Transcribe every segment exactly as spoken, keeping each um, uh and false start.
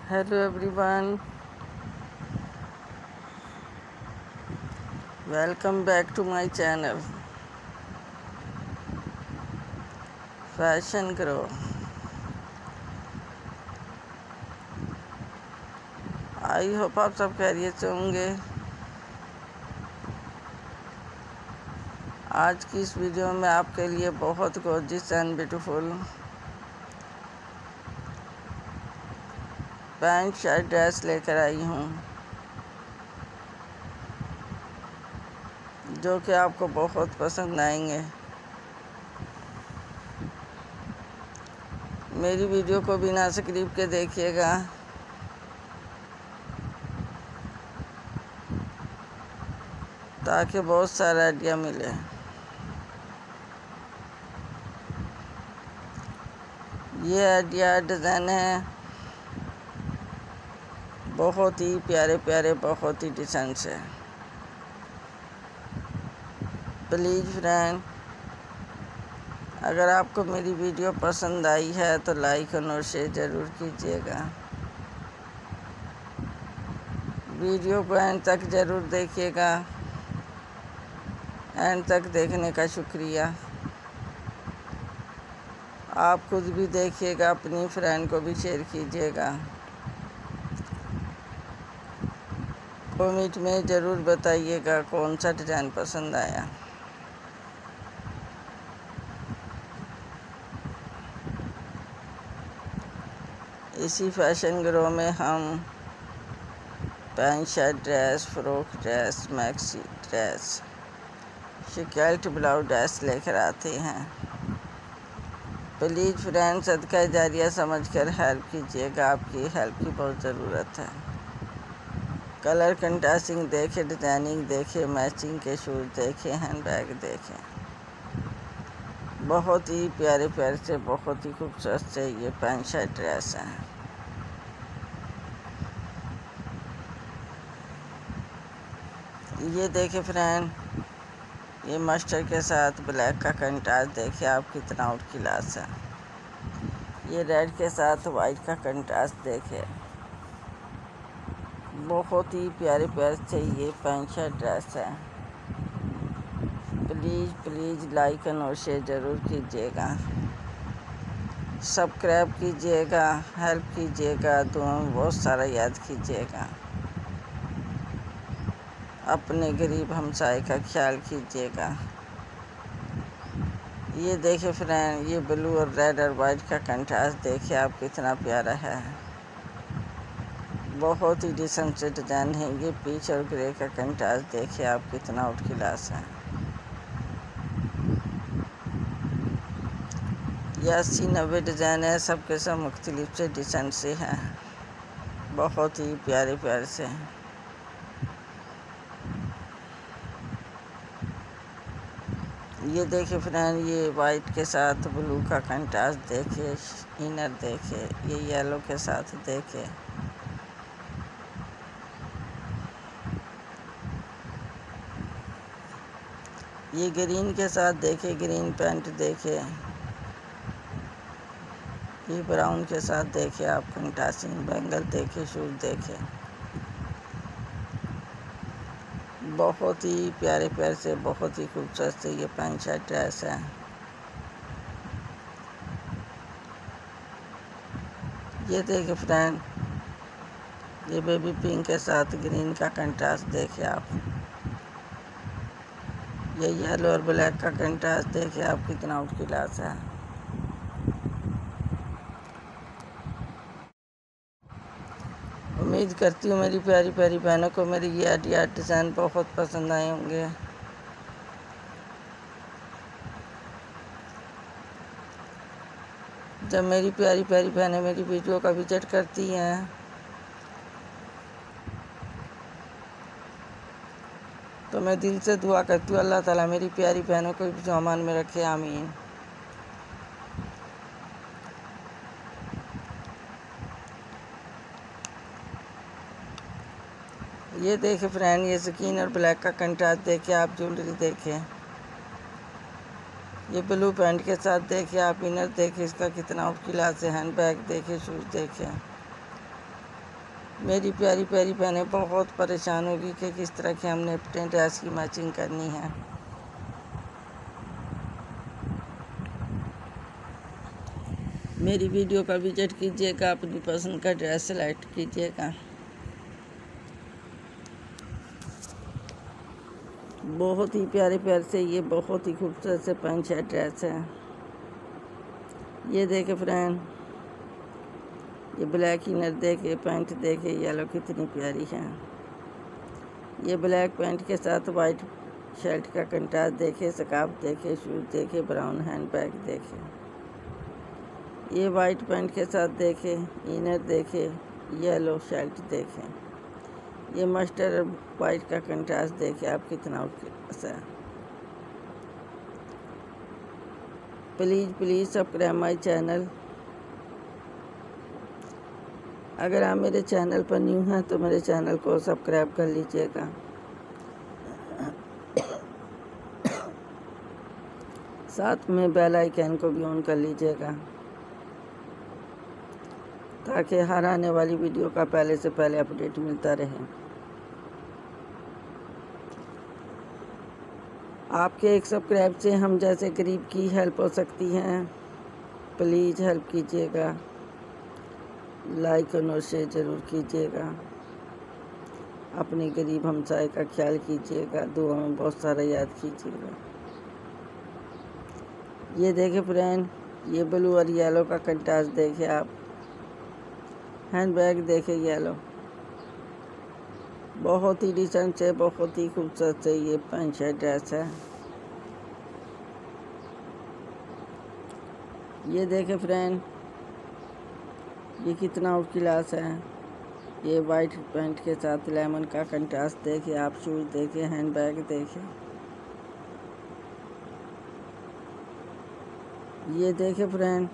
Hello everyone, welcome back to my channel Fashion Grow। I hope आप सब खैरियत से होंगे। आज की इस वीडियो में आपके लिए बहुत gorgeous and beautiful pant shirt dress लेकर आई हूँ, जो कि आपको बहुत पसंद आएंगे। मेरी वीडियो को बिना स्किप के देखिएगा, ताकि बहुत सारा आइडिया मिले। ये आइडिया डिज़ाइन है बहुत ही प्यारे प्यारे, बहुत ही डिसेंट से। प्लीज़ फ्रेंड, अगर आपको मेरी वीडियो पसंद आई है तो लाइक और शेयर ज़रूर कीजिएगा। वीडियो को एंड तक ज़रूर देखिएगा। एंड तक देखने का शुक्रिया। आप खुद भी देखिएगा, अपनी फ्रेंड को भी शेयर कीजिएगा। कमेंट में ज़रूर बताइएगा कौन सा डिज़ाइन पसंद आया। इसी फैशन ग्रो में हम pant shirt dress, frock dress, maxi dress, शिकल्ट ब्लाउज ड्रेस लेकर आते हैं। प्लीज़ फ्रेंड, सदका जारिया समझकर हेल्प कीजिएगा। आपकी हेल्प की बहुत ज़रूरत है। कलर कंट्रास्टिंग देखे, डिज़ाइनिंग देखे, मैचिंग के शूज़ देखे, हैंड बैग देखे। बहुत ही प्यारे प्यारे से, बहुत ही खूबसूरत से ये पैंट शर्ट ड्रेस हैं। ये देखे फ्रेंड, ये मस्टर्ड के साथ ब्लैक का कंट्रास्ट देखे आप कितना आउट क्लास है। ये रेड के साथ वाइट का कंट्रास्ट देखे, बहुत ही प्यारे प्यारे से ये पैंट शर्ट ड्रेस है। प्लीज़ प्लीज़ लाइक और शेयर ज़रूर कीजिएगा, सब्सक्राइब कीजिएगा, हेल्प कीजिएगा, दुआ में बहुत सारा याद कीजिएगा। अपने गरीब हमसाए का ख्याल कीजिएगा। ये देखे फ्रेंड, ये ब्लू और रेड और वाइट का कंट्रास्ट देखे आप कितना प्यारा है। बहुत ही डिसेंट से डिज़ाइन है। ये पीच और ग्रे का कंट्रास्ट देखे आप कितना आउट क्लास है। ये अस्सी नब्बे डिज़ाइन है, सब के सब मुख्तलिफ से डिसेंट से हैं, बहुत ही प्यारे प्यारे से हैं। ये देखे फ्रेंड, ये वाइट के साथ ब्लू का कंट्रास्ट देखे, इनर देखे, ये येलो के साथ देखे। ये ग्रीन के साथ देखे, ग्रीन पैंट देखे। ये ब्राउन के साथ देखे आप कंट्रास्टिंग बैंगल देखे, शूज देखे। बहुत ही प्यारे प्यारे से, बहुत ही खूबसूरत से ये पैंट शर्ट ड्रेस है। ये देखे फ्रेंड, ये बेबी पिंक के साथ ग्रीन का कंट्रास्ट देखे आप। ये येलो और ब्लैक का कंट्रास्ट देखे आप कितना आउट क्लास है। उम्मीद करती हूँ मेरी प्यारी प्यारी बहनों को मेरी ये आइडिया डिज़ाइन बहुत पसंद आए होंगे। जब मेरी प्यारी प्यारी बहनें मेरी वीडियो का विजिट करती हैं तो मैं दिल से दुआ करती हूँ अल्लाह ताला मेरी प्यारी बहनों को भी अमान में रखे, आमीन। ये देखे फ्रेंड, ये स्किन और ब्लैक का कंट्रास्ट देखे आप, ज्वेलरी देखे। ये ब्लू पैंट के साथ देखे आप, इनर देखे इसका कितना आउट क्लास है। हैंड बैग देखे, शूज़ देखे। मेरी प्यारी प्यारी बहनें बहुत परेशान होगी कि किस तरह की हमने अपने ड्रेस की मैचिंग करनी है। मेरी वीडियो का विजिट कीजिएगा, अपनी पसंद का ड्रेस सेलेक्ट कीजिएगा। बहुत ही प्यारे प्यारे से ये बहुत ही खूबसूरत से पैंट शर्ट ड्रेस है। ये देखे फ्रेंड, ये ब्लैक इनर देखे, पैंट देखे येलो कितनी प्यारी है। ये ब्लैक पैंट के साथ वाइट शर्ट का कंट्रास्ट देखे, स्कार्फ देखे, शूज देखे, ब्राउन हैंड बैग देखे। ये वाइट पैंट के साथ देखे, इनर देखे, येलो शर्ट देखे। ये मस्टर्ड और वाइट का कंट्रास्ट देखे आप कितना क्लास है। Please please subscribe my channel. अगर आप मेरे चैनल पर न्यू हैं तो मेरे चैनल को सब्सक्राइब कर लीजिएगा। साथ में बेल आइकन को भी ऑन कर लीजिएगा ताकि हर आने वाली वीडियो का पहले से पहले अपडेट मिलता रहे। आपके एक सब्सक्राइब से हम जैसे गरीब की हेल्प हो सकती है। प्लीज़ हेल्प कीजिएगा, लाइक और शेयर ज़रूर कीजिएगा। अपने गरीब हमसाए का ख्याल कीजिएगा, दुआ में बहुत सारा याद कीजिएगा। ये देखे फ्रेंड, ये ब्लू और येलो का कंट्रास्ट देखे आप। हैंड बैग देखे येलो, बहुत ही डिसेंट से, बहुत ही खूबसूरत से ये पैंट शर्ट ड्रेस है। ये देखे फ्रेंड, ये कितना आउट क्लास है। ये वाइट पैंट के साथ लेमन का कंट्रास्ट देखे आप। शूज देखे, हैंड बैग देखे। ये देखे फ्रेंड,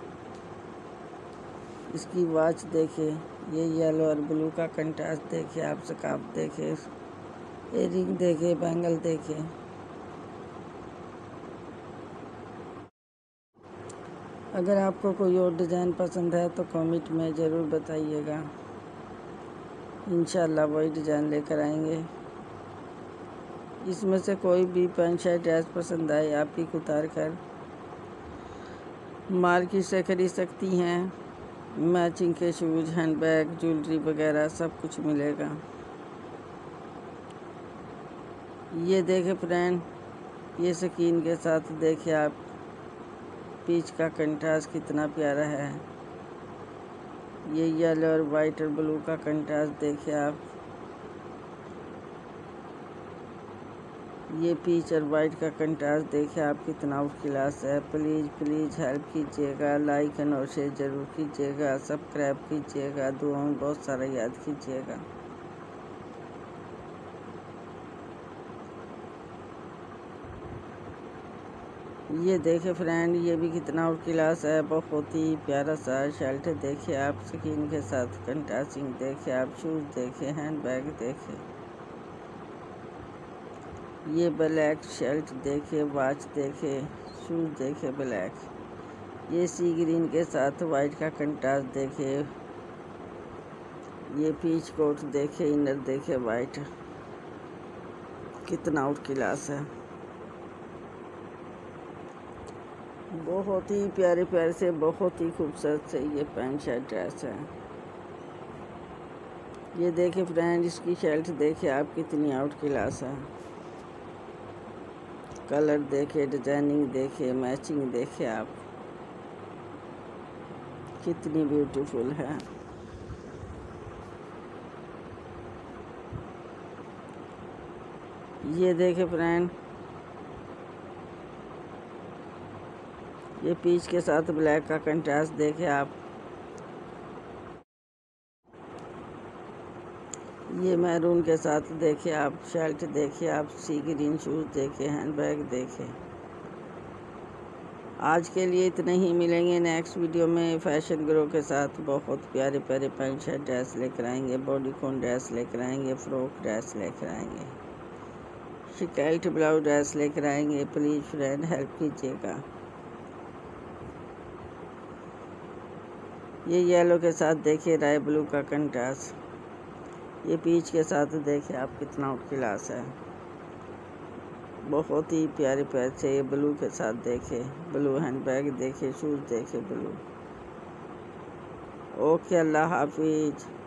इसकी वॉच देखे। ये येलो और ब्लू का कंट्रास्ट देखे आप। स्कार्फ देखे, इयररिंग देखे, बैंगल देखे। अगर आपको कोई और डिज़ाइन पसंद है तो कमेंट में ज़रूर बताइएगा, इंशाल्लाह वही डिज़ाइन लेकर आएंगे। इसमें से कोई भी पैंट शर्ट ड्रेस पसंद आए आप पिक उतार कर मार्केट से खरीद सकती हैं। मैचिंग के शूज़, हैंड बैग, ज्वेलरी वगैरह सब कुछ मिलेगा। ये देखे फ्रेंड, ये स्किन के साथ देखे आप। पीच का कंट्रास्ट कितना प्यारा है। ये येलो और वाइट और ब्लू का कंट्रास्ट देखे आप। ये पीच और वाइट का कंट्रास्ट देखे आप कितना आउट क्लास है। प्लीज़ प्लीज़ हेल्प कीजिएगा, लाइक और शेयर ज़रूर कीजिएगा, सब्सक्राइब कीजिएगा, दुआ में बहुत सारा याद कीजिएगा। ये देखे फ्रेंड, ये भी कितना आउट क्लास है। बहुत ही प्यारा सा शर्ट देखे आप, स्किन के साथ कंट्रास्टिंग देखे आप। शूज़ देखे, हैंड बैग देखे। ये ब्लैक शर्ट देखे, वॉच देखे, शूज़ देखे ब्लैक। ये सी ग्रीन के साथ वाइट का कंट्रास्ट देखे। ये पीच कोट देखे, इनर देखे वाइट। कितना आउट क्लास है। बहुत ही प्यारे प्यारे से, बहुत ही खूबसूरत से ये पैंट शर्ट ड्रेस है। ये देखे फ्रेंड, इसकी शर्ट देखे आप कितनी आउट क्लास है। कलर देखे, डिजाइनिंग देखे, मैचिंग देखे आप, कितनी ब्यूटीफुल है। ये देखे फ्रेंड, ये पीच के साथ ब्लैक का कंट्रास्ट देखे आप। ये मैरून के साथ देखे आप शर्ट देखे आप। सी ग्रीन शूज़ देखे, हैंड बैग देखे। आज के लिए इतने ही, मिलेंगे नेक्स्ट वीडियो में फैशन ग्रो के साथ। बहुत प्यारे प्यारे पैंट शर्ट ड्रेस लेकर आएंगे, बॉडीकॉन ड्रेस लेकर आएंगे, फ्रॉक ड्रेस लेकर आएंगे, शिकायत ब्लाउज ड्रेस लेकर आएंगे। प्लीज़ फ्रेंड हेल्प कीजिएगा। ये येलो के साथ देखिए राय ब्लू का कंट्रास्ट। ये पीच के साथ देखे आप कितना आउट क्लास है, बहुत ही प्यारे प्यारे से। ये ब्लू के साथ देखे, ब्लू हैंड बैग देखे, शूज़ देखे ब्लू। ओके, अल्लाह हाफिज।